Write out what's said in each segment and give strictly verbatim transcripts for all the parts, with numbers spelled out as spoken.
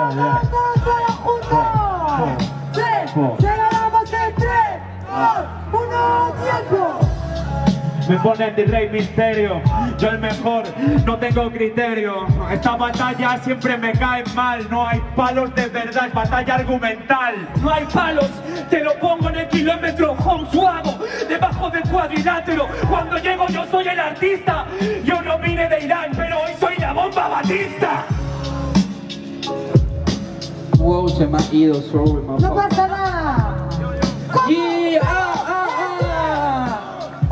¡Vamos todos juntos! ¡Sí! ¡Llegamos en tres, dos, uno, tiempo! Me ponen de Rey Misterio, yo el mejor, no tengo criterio. Esta batalla siempre me cae mal, no hay palos de verdad, es batalla argumental. No hay palos, te lo pongo en el kilómetro, home suavo, debajo del cuadrilátero. Cuando llego yo soy el artista, yo no vine de Irán, pero hoy soy la bomba Batista. Wow, se me ha ido, sorry, my ¡No pasa nada! Yeah, ah, ah, ah.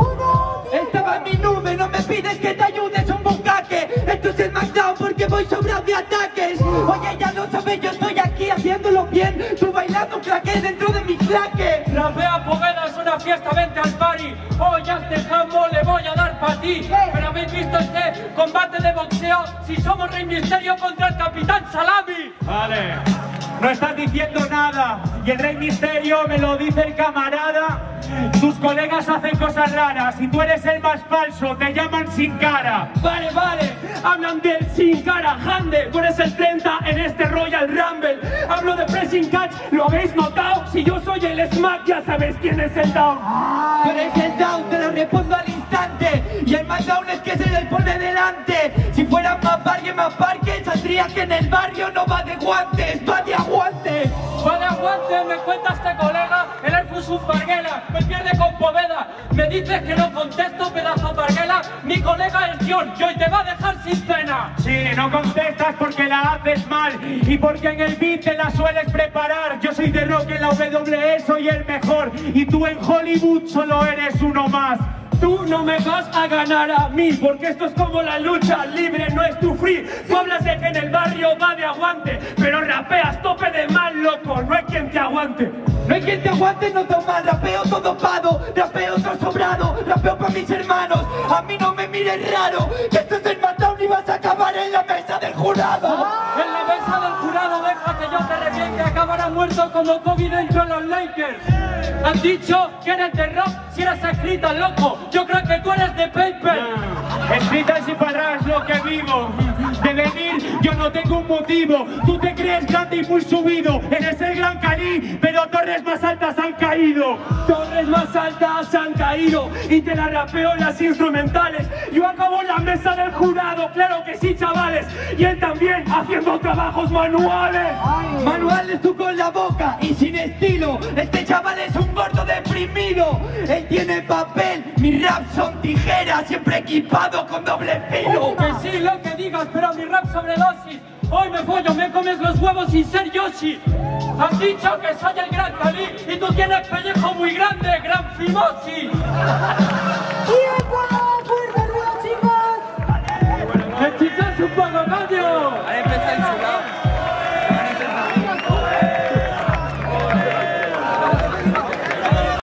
Estaba en mi nube, no me pides que te ayude, es un bucaque. Esto es el SmackDown porque voy sobrado de ataques. Oye, ya lo sabes, yo estoy aquí haciéndolo bien. Tú bailando claqué dentro de mi claque. Rapea Poveda, es una fiesta, vente al party. Hoy ya este jambo le voy a dar pa' ti. Pero habéis visto este combate de boxeo, si somos Rey Misterio contra el Capitán Salami. Vale, no estás diciendo nada y el Rey Misterio me lo dice el camarada. Tus colegas hacen cosas raras y tú eres el más falso, te llaman Sin Cara. Vale, vale, hablan del Sin Cara, Hande. Tú eres el treinta en este Royal Rumble. Hablo de pressing catch, ¿lo habéis notado? Si yo soy el Smack, ya sabéis quién es el down. Tú eres el down, te lo respondo al instante. Y el más down es que se les pone delante. Si fuera más parque, más parque, saldría que en el barrio no va de guantes, va de aguante. Va de aguante, me cuenta este colega, el elfo es un parguela, me pierde con Poveda. Me dices que no contesto, pedazo parguela, mi colega es John, y hoy te va a dejar sin cena. Sí, no contestas porque la haces mal y porque en el beat te la sueles preparar. Yo soy de rock en la W W E, soy el mejor y tú en Hollywood solo eres uno más. Tú no me vas a ganar a mí, porque esto es como la lucha libre, no es tu free. Tú hablas de que en el barrio va de aguante, pero rapeas tope de mal, loco, no hay quien te aguante. No hay quien te aguante, no toma, rapeo todo pado, rapeo todo sobrado, rapeo para mis hermanos. A mí no me mires raro, que esto es el SmackDown y vas a acabar en la mesa del jurado. En la mesa del jurado deja que yo te reviente, acabarás muerto como Kobe dentro de los Lakers. Han dicho que eres de rock si eres escrita, loco. Yo creo que tú eres de paper. Escritas y palabras lo que vivo. De venir yo no tengo un motivo. Tú te crees grande y muy subido. Eres el gran Cali, pero torres más altas han caído. Torres más altas han caído y te la rapeo en las instrumentales. Yo acabo en la mesa del jurado, claro que sí, chavales. Y él también haciendo trabajos manuales. Ay. Manuales tú con la boca y sin estilo. Este chaval es un gordo deprimido. Él tiene papel, mis raps son tijeras, siempre equipado con doble filo. Que sí, lo que digas, pero mi rap sobredosis. Hoy me follo, me comes los huevos sin ser Yoshi. Han dicho que soy el gran Cali y tú tienes pellejo muy grande, gran Fimosi. ¡Tiempo! ¡Fuerte ruido, chicos! ¡El chicho es un poco coño!